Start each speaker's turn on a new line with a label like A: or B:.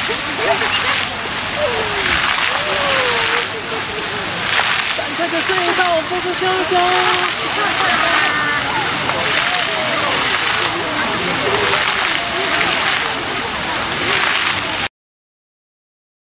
A: 展开的这一道不是潇潇。